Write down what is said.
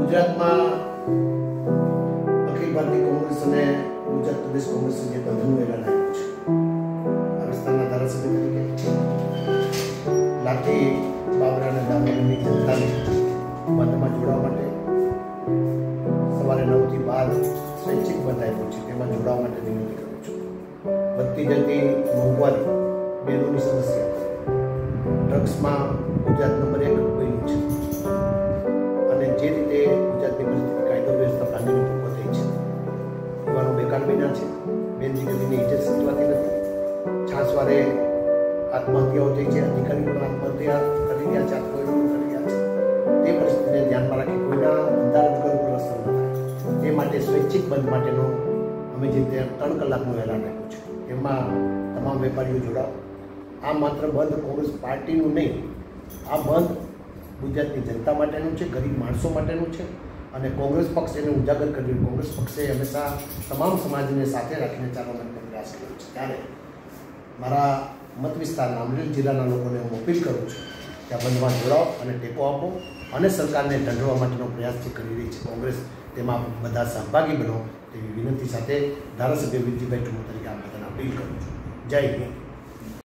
ગુજરાતમાં અખિલ ભારતીય કોંગ્રેસ અને ગુજરાત પ્રદેશ કોંગ્રેસે જે બંધનું એલાન આપ્યું છે, આ વિસ્તારના ધારાસભ્ય તરીકે લાઠી બાબરાના દામોદરની જનતાને બંધમાં જોડાવા માટે સવારે 9 થી 12 સ્વૈચ્છિક બંધ આપ્યો છે, તેમાં જોડાવા માટે વિનંતી કરું છું. વધતી જતી મોંઘવારી, બેરોની સમસ્યા, ડ્રગ્સમાં ગુજરાત નંબર 1 બન્યું છે અને જે રીતે ગુજરાતની પરિસ્થિતિ કાયદો વ્યવસ્થા ભાંગીને ભૂકો થઈ છે, યુવાનો બેકાર બન્યા છે, બેનજીગરીની ઇજ્જત સચવાતી નથી, છાસવારે આત્મહત્યાઓ થઈ છે, અધિકારી પણ આત્મહત્યા કરી રહ્યા છે, આત્મહત્યા કરી રહ્યા છે. તે પરિસ્થિતિને ધ્યાનમાં રાખી કોઈના ધંધા રોજગાર ઉપર અસર ન થાય તે માટે સ્વૈચ્છિક બંધ માટેનો અમે જે 3 કલાકનું એલાન આપ્યું છે, તેમાં તમામ વેપારીઓ જોડાઓ. આ માત્ર બંધ કોંગ્રેસ પાર્ટીનું નહીં, આ બંધ ગુજરાતની જનતા માટેનું છે, ગરીબ માણસો માટેનું છે અને કોંગ્રેસ પક્ષ એને ઉજાગર કર્યું. કોંગ્રેસ પક્ષે હંમેશા તમામ સમાજને સાથે રાખીને ચાલવાનો પ્રયાસ કર્યો છે. ત્યારે મારા મત વિસ્તારના અમરેલી જિલ્લાના લોકોને હું અપીલ કરું છું કે આ બંધમાં જોડાઓ અને ટેકો આપો અને સરકારને ઢંઢવા માટેનો પ્રયાસ જે કરી રહી છે કોંગ્રેસ, તેમાં બધા સહભાગી બનો તેવી વિનંતી સાથે ધારાસભ્ય વિરજીભાઈ ઠુમર તરીકે આ બધાને અપીલ કરું છું. જય હિન્દ.